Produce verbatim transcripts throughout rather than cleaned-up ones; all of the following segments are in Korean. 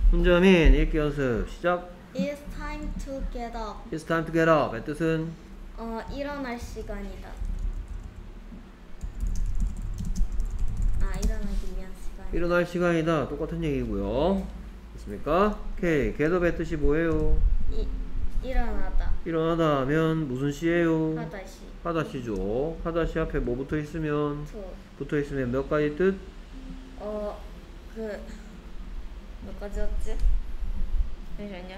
훈자민 읽기 연습 시작. It's time to get up. It's time to get up. 의 뜻은 어, 일어날 시간이다. 아, 일어나기 위한 시간. 일어날 시간이다. 똑같은 얘기고요. 됐습니까? 오케이. get up의 뜻이 뭐예요? 이, 일어나다. 일어나다 하면 무슨 시예요? 하다시. 하다시죠. 하다시 앞에 뭐 붙어 있으면? to. 붙어 있으면 몇 가지 뜻? 어, 그, 몇 가지였지? 잠시만요.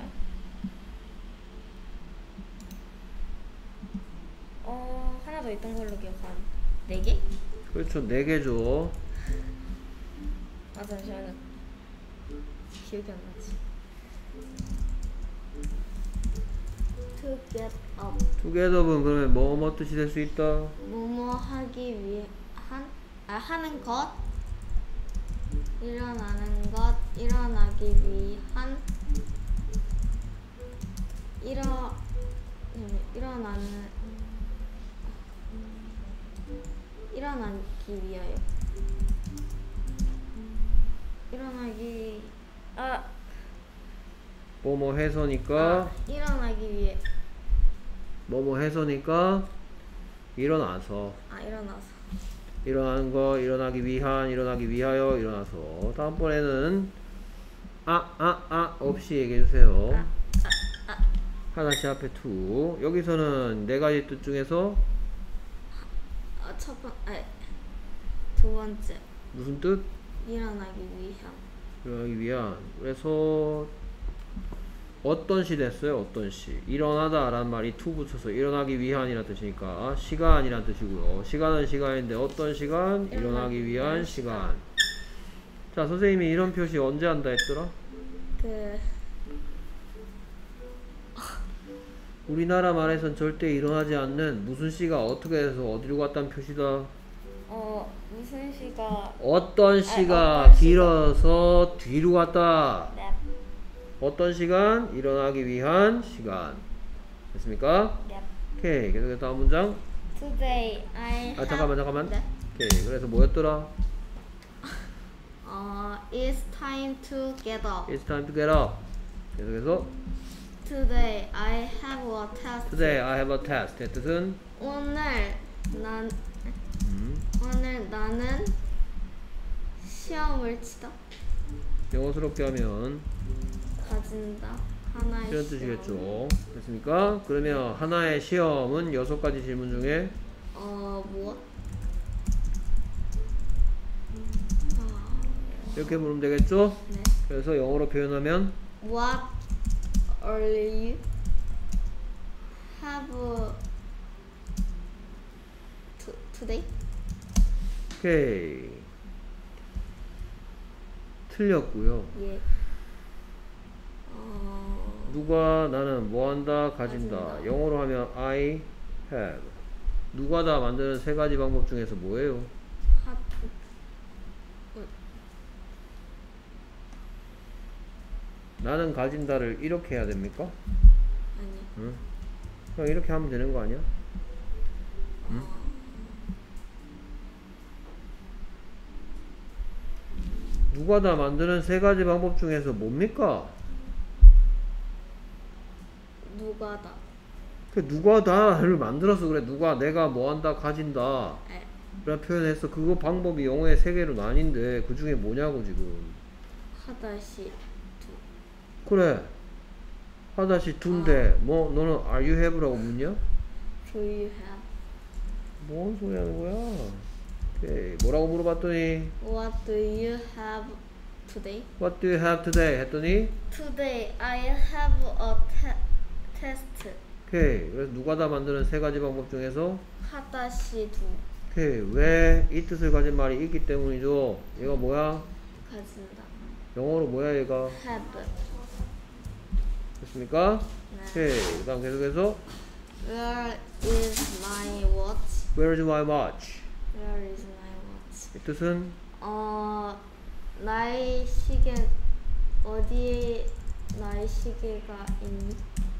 어, 하나 더 있던 걸로 기억한. 네 개? 그렇죠. 네 개죠. 아, 잠시만요. 기억이 안 나지. To get up. to get up은 그러면 뭐 뭐 뜻이 될 수 있다? 뭐뭐 하기 위한, 아, 하는 것. 일어나는 것, 일어나기 위한, 일어, 일어나는, 일어나기 위하여. 일어나기, 아, 뭐 뭐 해서니까 아 일어나기 위해, 뭐뭐 해서니까 일어나서 아, 일어나서. 일어나는 거 일어나기 위한 일어나기 위하여 일어나서. 다음번에는 아 아 아 없이 얘기해주세요. 아, 아, 아. 하나씩 앞에 to. 여기서는 네 가지 뜻 중에서 아, 첫 번, 아, 두 번째. 무슨 뜻? 일어나기 위한. 일어나기 위한. 그래서 어떤 시 됐어요? 어떤 시. 일어나다 라는 말이 to 붙여서 일어나기 위한이라는 뜻이니까 시간이라는 뜻이고요. 시간은 시간인데 어떤 시간? 일어나기 위한 시간. 자, 선생님이 이런 표시 언제 한다 했더라? 그, 우리나라 말에선 절대 일어나지 않는 무슨 시가 어떻게 해서 어디로 갔다는 표시다. 어, 무슨 시가, 어떤 시가 아, 어떤 시가. 길어서 뒤로 갔다. 네, 어떤 시간? 일어나기 위한 시간. 됐습니까? 네. 오케이. 계속해서 다음 문장. Today I have. 아 잠깐만 잠깐만. 네. 오케이. 그래서 뭐였더라? 어, it's time to get up. It's time to get up. 계속해서 Today I have a test. Today I have a test. 의 뜻은 오늘 난 음, 오늘 나는 시험을 치다. 영어스럽게 하면 가진다. 하나의 이런 시험. 뜻이겠죠. 됐습니까? 그러면 하나의 시험은 여섯 가지 질문 중에 어, 무엇? 이렇게 물으면 되겠죠? 네. 그래서 영어로 표현하면 What are you have to, today? 오케이. 틀렸고요. 예. 어, 누가 나는 뭐한다 가진다. 가진다. 영어로 하면 I have. 누가 다 만드는 세 가지 방법 중에서 뭐예요? 하, 나는 가진다를 이렇게 해야 됩니까? 아니. 응? 그냥 이렇게 하면 되는 거 아니야? 응? 누가 다 만드는 세 가지 방법 중에서 뭡니까? 누가다. 그 누가 다를 만들어서 그래. 누가 내가 뭐한다 가진다 에. 라는 표현했어. 그거 방법이 영어의 세 개로 나뉜데 그 중에 뭐냐고 지금. 하다시 두. 그래. 하다시 두인데 뭐 너는 are you have라고 묻냐? Do you have? 뭔 소리 하는 거야? 오케이. 뭐라고 물어봤더니 What do you have today? What do you have today? 했더니 Today I have a te test. 오케이. 그래서 누가 다 만드는 세 가지 방법 중에서 하다시 두. 오케이. 왜 이 뜻을 가진 말이 있기 때문이죠. 얘가 뭐야? 가진다. 영어로 뭐야 얘가? Have. 됐습니까? 네. 오케이. 그 다음 계속해서 Where is my watch? Where is my watch? Where is my watch? 이 뜻은 어, 나의 시계 어디에 나의 시계가 있니?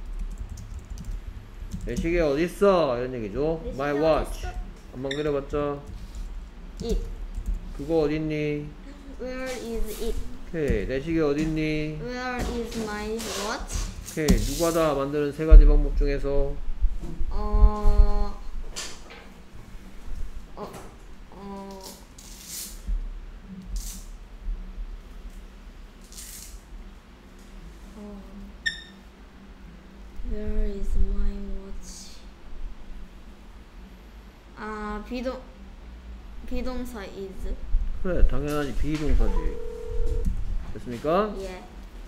내 시계 어딨어? 이런 얘기죠. 내 My 시계 watch. 어딨어? 한번 그려봤자 It. 그거 어딨니? Where is it? 오케이. 내 시계 어딨니? Where is my watch? 오케이. 누가 다 만드는 세 가지 방법 중에서 어, 어, 어, 어, Where is my watch? 아, 비동, 비동사 is. 그래 당연하지 비동사지. 됐습니까? 예.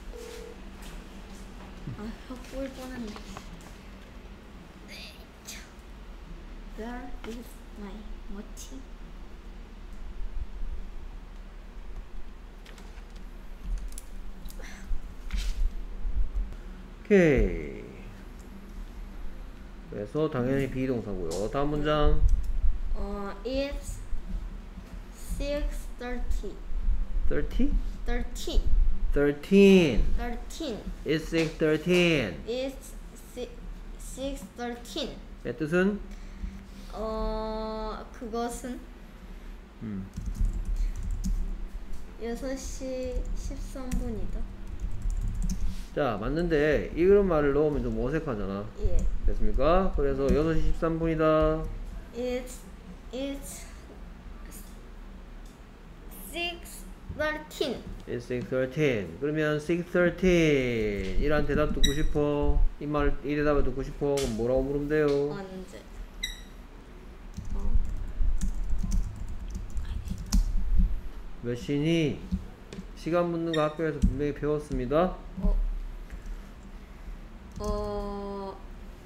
아, 혀볼 뻔했네. Where is my watch? 오케이. 그래서 당연히 비동사고요. 다음 문장. 어, it's six thirty. thirty? thirty. thirteen. thirteen. It's six thirteen. It's si- six thirteen. 의 뜻은? 어, 그것은 음. 여섯 시 십삼 분이다. 자 맞는데 이런 말을 넣으면 좀 어색하잖아. 예. 됐습니까? 그래서 여섯 시 십삼 분이다. It's it's six thirteen. It's six thirteen. 그러면 six thirteen 이란 대답 듣고 싶어. 이 말, 이 대답을 듣고 싶어. 그럼 뭐라고 물으면 돼요? 언제? 어. 몇 시니? 시간 묻는 거 학교에서 분명히 배웠습니다. 어. 어.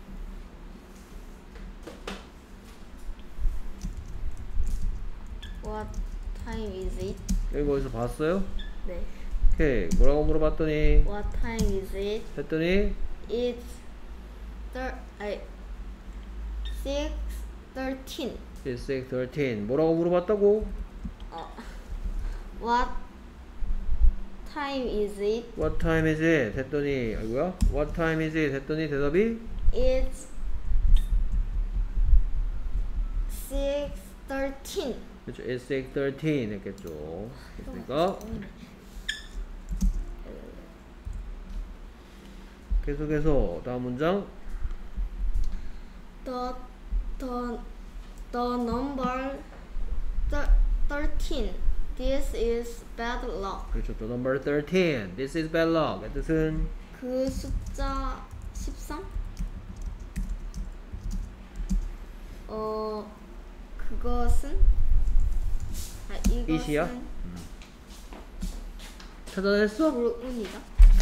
What time is it? 여기 어디서 봤어요? 네. 오케이. 뭐라고 물어봤더니 What time is it? 했더니 It's thir I six thirteen. It's six thirteen. 뭐라고 물어봤다고? 어. What time is it? What time is it? 했더니 아이고야. What time is it? 했더니 대답이 It's six thirteen. 그렇죠. It's six thirteen 했겠죠. 됐습니까? 계속해서 다음 문장. The the the number thir thirteen. This is bad luck. 그렇죠. The number thirteen. This is bad luck. 의 뜻은 그 숫자 십삼? 어 그것은 아 이것은 이시야? 찾아냈어? 불운이다.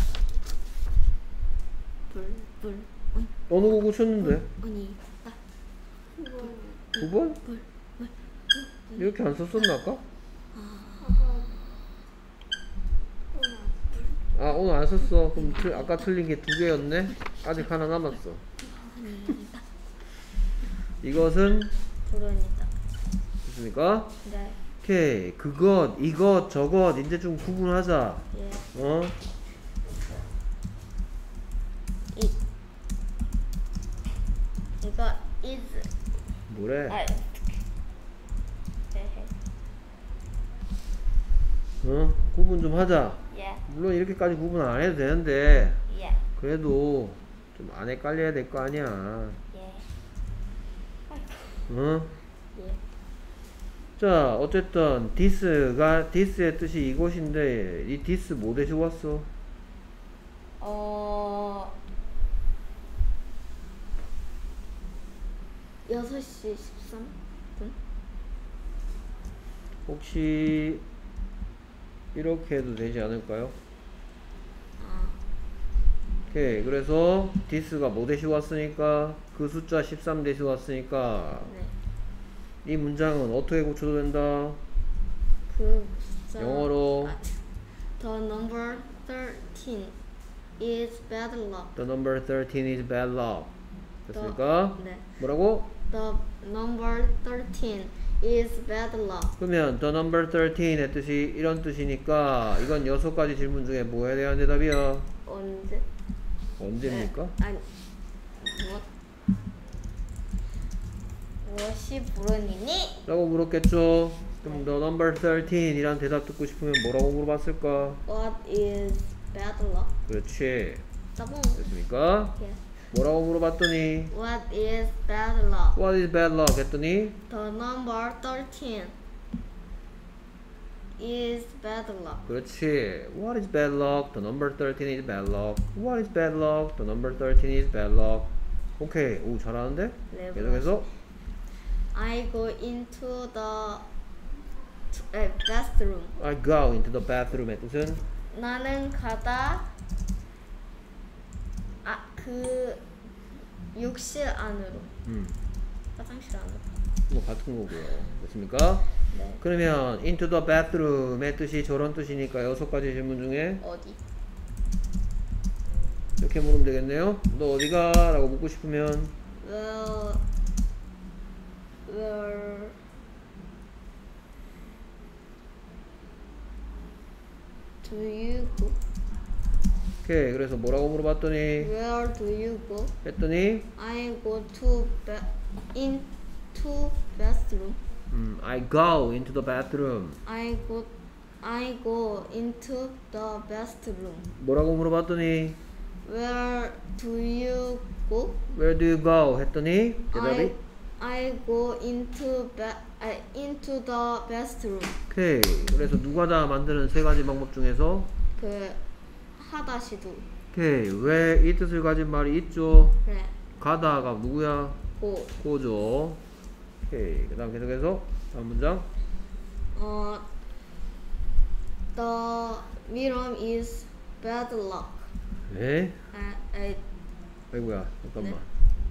불불운 어느 거 고쳤는데? 운이다. 구 번? 불불 이렇게 안 썼었나 아까? 아 오늘 안 썼어. 그럼 틀, 아까 틀린 게 두 개였네? 아직 하나 남았어. 이것은 불운이다. 됐습니까? 네. 오케이. 그것, 이것, 저것 이제 좀 구분하자. 예. 어? 이 이거 is 뭐래? 아 헤헤. 어? 구분 좀 하자. 예. 물론 이렇게까지 구분 안 해도 되는데 예. 그래도 좀 안 헷갈려야 될 거 아니야. 예. 어? 예. 자 어쨌든 this가 this의 뜻이 이것인데 이 this 뭐 대시고 왔어? 어 여섯 시 십삼 분? 혹시 이렇게 해도 되지 않을까요? 아, 오케이. 그래서 this가 뭐 대시고 왔으니까 그 숫자 십삼 대시고 왔으니까 네. 이 문장은 어떻게 고쳐도 된다? 그 숫자 영어로 아, The number thirteen is bad luck. The number thirteen is bad luck. 됐습니까? 네. 뭐라고? The number thirteen is bad luck. 그러면 the number thirteen의 뜻이 이런 뜻이니까 이건 여섯 가지 질문 중에 뭐에 대한 대답이야? 언제? 언제입니까? 네. 아니 무엇? 무엇이 불운이니? 라고 물었겠죠? 그럼 the number thirteen 이란 대답 듣고 싶으면 뭐라고 물어봤을까? What is bad luck? 그렇지. 따봉. 됐습니까? Yes. 뭐라고 물어봤더니 What is bad luck? What is bad luck? 했더니 The number thirteen is bad luck. 그렇지. What is bad luck? The number thirteen is bad luck. What is bad luck? The number thirteen is bad luck. 오케이. 오, 잘하는데? 네, 계속해서 I go into the 에, bathroom. I go into the bathroom의 뜻은 나는 가다 아, 그 욕실 안으로. 음, 화장실 안으로. 뭐 같은 거고요. 됐습니까? 네. 그러면 into the bathroom의 뜻이 저런 뜻이니까 여섯 가지 질문 중에 어디? 이렇게 물으면 되겠네요. 너 어디가? 라고 묻고 싶으면 Where where do you go? 오케이. 그래서 뭐라고 물어봤더니 Where do you go? 했더니 I go to ba- into bathroom. 음, I go into the bathroom. I go I go into the bathroom. 뭐라고 물어봤더니 Where do you go? Where do you go? 했더니 대답이 I I go into ba- uh, into the bathroom. 오케이. 그래서 누가다 만드는 세 가지 방법 중에서 그 하다시도. 오케이. 왜 이 뜻을 가진 말이 있죠? 그래. 가다가 누구야? 고. 고죠. 오케이. 그 다음 계속해서 다음 문장. 어 The medium is bad luck. 네. 아, 아, 아이고야. 잠깐만. 네.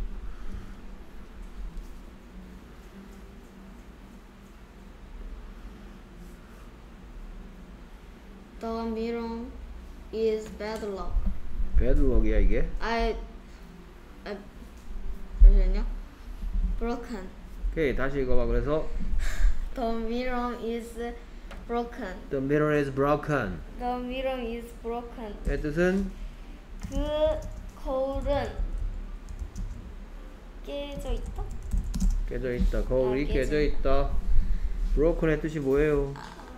The medium is bad luck. 배드럭이야 이게. I 아, 잠시만요. Broken. 오케이. 다시 읽어봐. 그래서 The medium is broken. The mirror is broken. The medium is broken. 의 뜻은 그 거울은 깨져 있다. 깨져 있다. 거울이 아, 깨진- 깨져 있다. broken의 뜻이 뭐예요?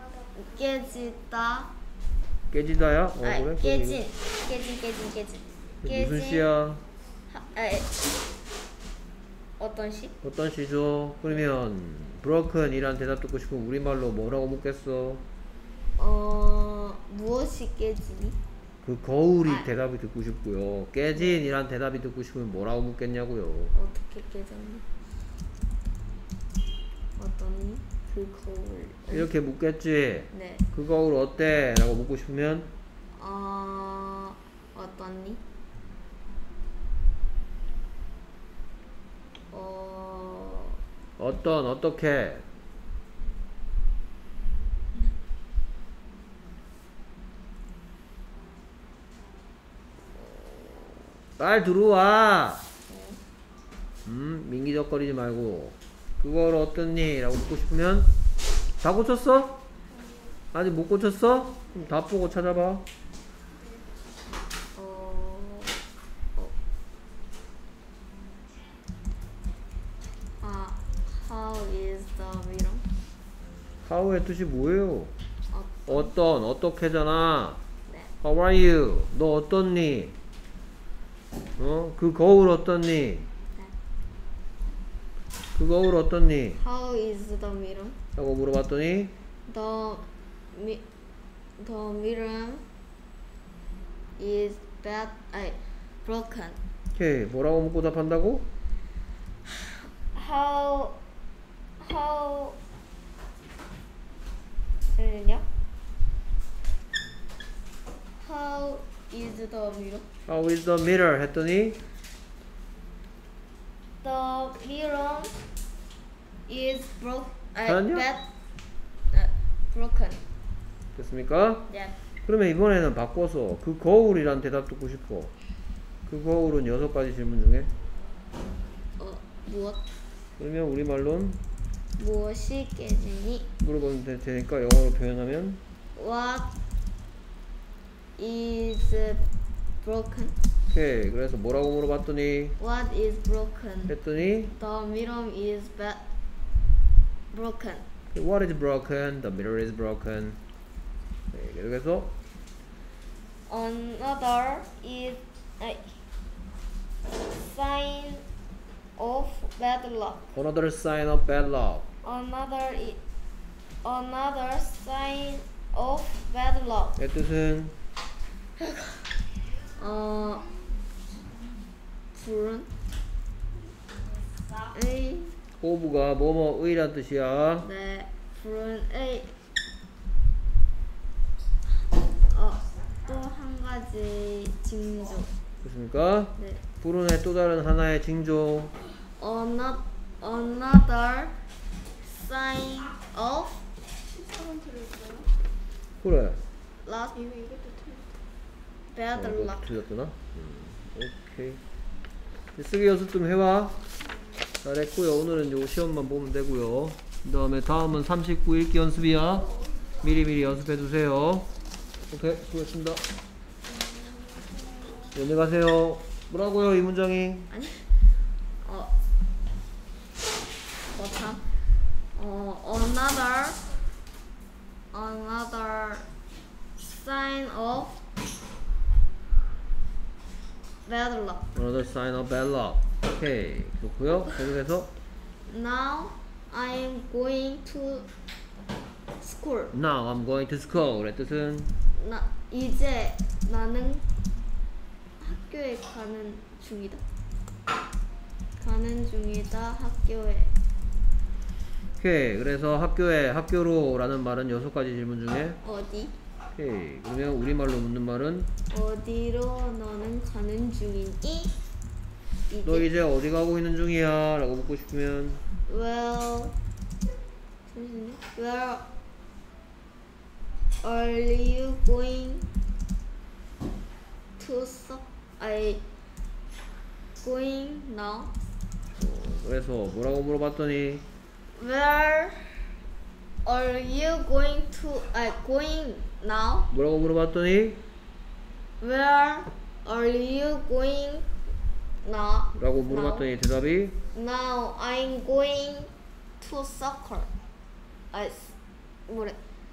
깨지다. 깨지다야? 어, 아, 그래? 그럼 깨진. 깨진 깨진 깨진. 이거 무슨 시야? 하, 아, 에. 어떤 시? 어떤 시죠? 그러면 broken 이란 대답 듣고 싶으면 우리말로 뭐라고 묻겠어? 어 무엇이 깨지니? 그 거울이 아. 대답이 듣고 싶고요. 깨진 이란 대답이 듣고 싶으면 뭐라고 묻겠냐고요. 어떻게 깨졌니? 어떠니? 그 거울. 이렇게 묻겠지. 네. 그 거울 어때? 라고 묻고 싶으면 어 어떠니? 어 어떤 어떻게 빨리 들어와. 음 민기적거리지 말고 그걸 어떻니? 라고 묻고 싶으면 다 고쳤어? 아직 못 고쳤어? 그럼 다 보고 찾아봐. 어, 어. 아, how is the mirror? how의 뜻이 뭐예요? 어, 어떤 어떻게잖아. 네. How are you? 너 어떻니? 어? 그 거울 어떻니? 그 거울 어떻니? How is the mirror? 라고 물어봤더니 The mi the mirror is bad, 아니, broken. 오케이 뭐라고 묻고 답한다고? How how 잠시만요. How is the mirror? How is the mirror? 했더니 The mirror is broke. 아니요? bad. 아, broken. 됐습니까? 네. 그러면 이번에는 바꿔서 그 거울이란 대답 듣고 싶어. 그 거울은 여섯 가지 질문 중에 어 무엇 그러면 우리말로는 무엇이 깨지니? 물어보면 될 테니까 영어로 표현하면 What is broken? 오케이 그래서 뭐라고 물어봤더니 What is broken? 했더니 The mirror is bad. broken. What is broken? The mirror is broken. 네, 계속해서 Another is a sign of bad luck. another sign of bad luck. Another is another sign of bad luck. 의 뜻은 어 불은 의 of가 뭐뭐의란 뜻이야. 네 불은 의 어또 한 가지 징조. 그렇습니까? 네. 불운의 또 다른 하나의 징조. Another another sign of 그래. luck. bad 어, 뭐 luck. 틀렸구나. 음, 오케이. 쓰기 연습 좀 해와. 잘했고요. 오늘은 요 시험만 보면 되고요. 그 다음에 다음은 삼십구 읽기 연습이야. 미리미리 연습해 두세요. 오케이, 수고했습니다. 안녕히 가세요. 뭐라고요, 이 문장이? 아니 어 뭐참 어 another another sign of bad luck. Another sign of bad luck. 오케이, 좋고요. 계속해서 Now I'm going to school. Now I'm going to school. 의 뜻은 나 이제 나는 학교에 가는 중이다. 가는 중이다 학교에. 오케이. 그래서 학교에 학교로라는 말은 여섯 가지 질문 중에 어디? 오케이. 그러면 우리말로 묻는 말은 어디로 너는 가는 중이니? 이제. 너 이제 어디 가고 있는 중이야? 라고 묻고 싶으면 Well, 잠시만요. Where are you going to? So, I going now. 어, 그래서 뭐라고 물어봤더니 Where are you going to? I going now. 뭐라고 물어봤더니 Where are you going now? 라고 물어봤더니 대답이 Now I'm going to soccer. 아, 스- 뭐래?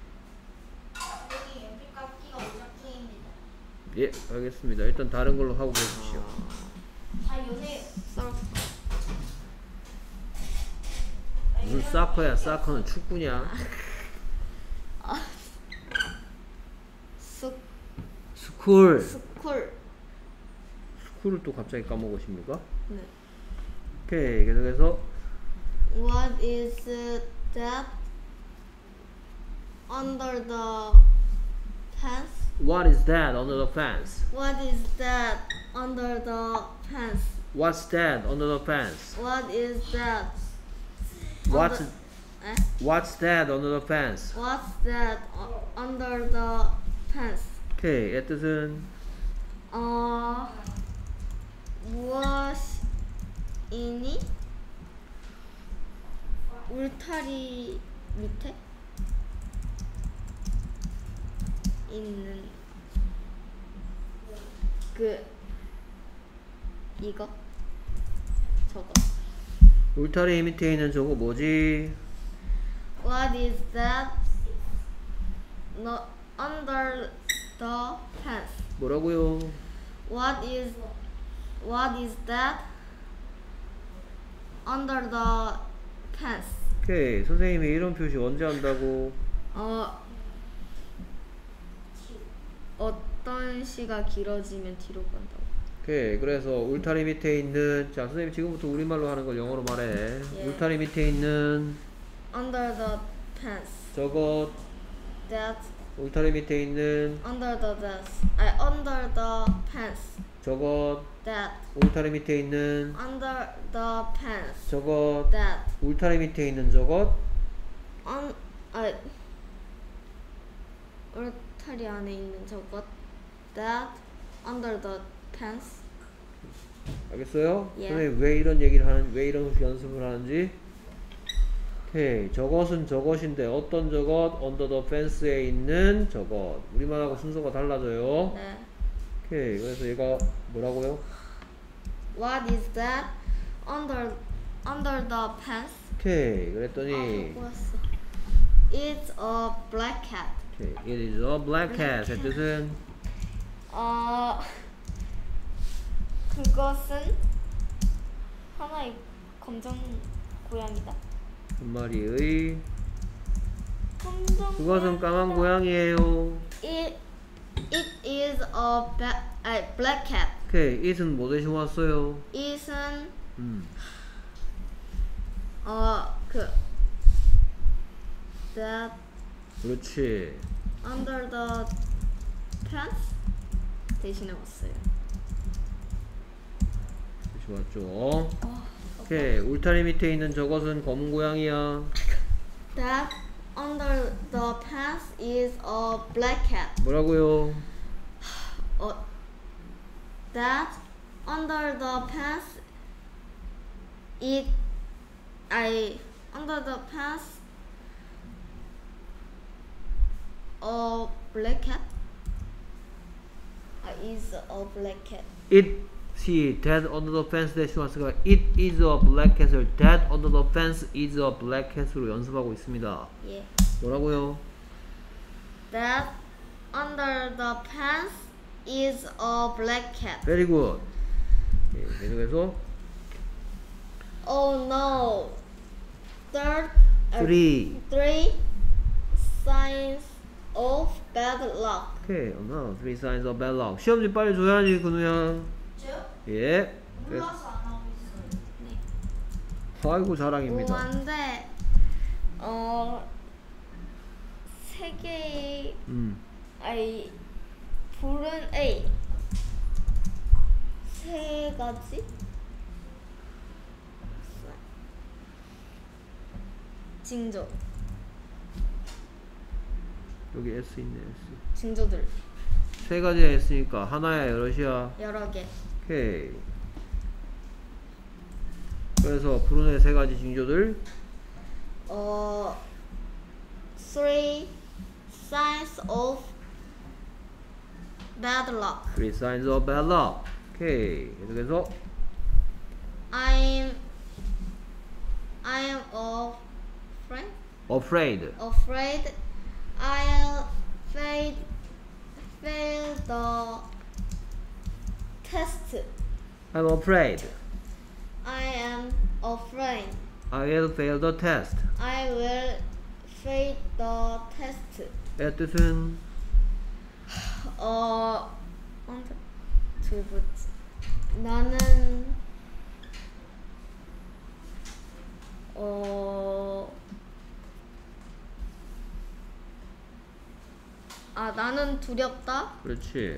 여기 연필깎이가 오작중입니다. 예, 알겠습니다. 일단 다른 걸로 하고 계십시오. 아 요새 soccer. 무슨 사커야? 사커는 축구냐? 스 스쿨. 스쿨. 스쿨을 또 갑자기 까먹으십니까? 네. 오케이. 계속해서 What is that under the pants? What is that under the fence? What is that under the pants? What's that under the fence? What is that? What's under, 에? What's that under the fence? What's that uh, under the pants? 오케이. 의 뜻은 어 무엇이니? 울타리 밑에 있는 그 이거 저거. 울타리 밑에 있는 저거 뭐지? What is that? No, under the pants. 뭐라고요? What is what is that under the pants? 오케이. 선생님이 이런 표시 언제 한다고? 어 어떤 시가 길어지면 뒤로 간다고. 오케이. 그래서 울타리 밑에 있는 자 선생님 지금부터 우리말로 하는 걸 영어로 말해. 예. 울타리 밑에 있는 Under the pants. 저것 That 울타리 밑에 있는 under the desk. I under the pants. 저것 That 울타리 밑에 있는 under the pants. 저것 That 울타리 밑에 있는 저것 on 아 울타리 안에 있는 저것. That under the pants. 알겠어요? 예. 선생님 왜 이런 얘기를 하는 왜 이런 연습을 하는지 오케이. 저것은 저것인데 어떤 저것 under the fence에 있는 저것 우리말하고 순서가 달라져요. 네. 오케이. 그래서 얘가 뭐라고요? What is that under under the pants? 오케이. 아, 그랬더니 꼬였어. It's a black cat. 오케이. It is a black cat. 의 뜻은 어 그것은 하나의 검정 고양이다. 한 마리의 검정 그것은 까만 고양이다. 고양이에요. It it is a ba- 아니, black cat. 오케이. it은 뭐 대신 왔어요? It은 음. 어그 that 그렇지. under the pants 대신에 왔어요. 대신 왔죠. 오케이. 울타리 밑에 있는 저것은 검은 고양이야. That under the pants is a black cat. 뭐라고요? 어, that under the pants it I under the pants a black cat uh, is a black cat. It see that under the fence 대신 왔으니까 it is a black cat을 that under the fence is a black cat으로 연습하고 있습니다. 예. 뭐라고요? That under the pants is a black cat. Very good. 예, 계속해서 Oh no. Third uh, three. three signs of bad luck. 오케이. Oh no. Three signs of bad luck. 시험지 빨리 줘야지 근우야. 저요? 예. 그래. 몰라서 안 하고 있어요. 네. 아이고 자랑입니다. 오한데 어 세 개의 음. 아이 불은 A 세 가지 징조 여기 S 있네. S. 징조들 세 가지가 있으니까 하나야 여럿이야. 여러 개. 오케이. 그래서 불운의 세 가지 징조들. 어 three signs of bad luck. Three signs of bad luck. 오케이. 계속해서 I'm I'm afraid afraid. afraid I'll fail fail the test. I'm afraid. I am afraid I will fail the test. I will fail the test. 의 뜻은 어 언제 두부지 나는 어 아, 나는 두렵다. 그렇지.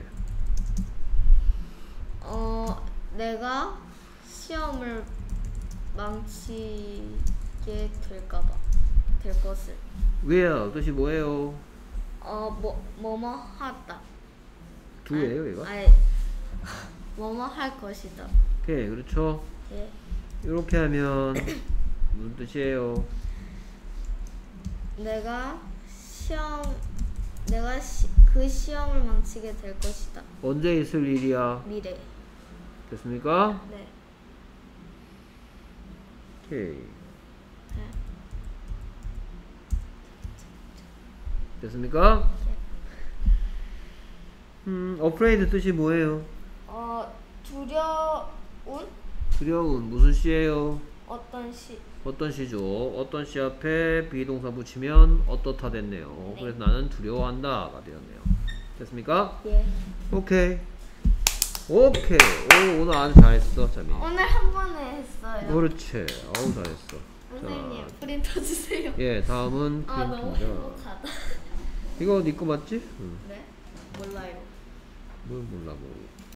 어, 내가 시험을 망치게 될까봐, 될 것을. will 뜻이 뭐예요? 어, 뭐, 뭐뭐 하다. do예요 이거? 아니, 뭐뭐 할 것이다. 오케이. 그렇죠. 예. 이렇게 하면 무슨 뜻이에요? 내가 시험, 내가 시, 그 시험을 망치게 될 것이다. 언제 있을 일이야? 미래. 됐습니까? 네. 오케이. 네. 됐습니까? 음, afraid 뜻이 뭐예요? 어, 두려운 두려운 무슨 시예요? 어떤 시, 어떤 시죠? 어떤 시 앞에 비동사 붙이면 어떻다 됐네요. 네. 그래서 나는 두려워한다가 되었네요. 됐습니까? 예. 오케이. 오케이. 오, 오늘 아주 잘했어, 자미. 오늘 한 번에 했어요. 그렇지. 어우, 잘했어. 선생님, 자, 프린터 주세요. 예, 다음은 아, 너무 프린트입니다. 행복하다. 이거 네 거 맞지? 응. 네? 몰라요. 뭘 몰라, 뭐.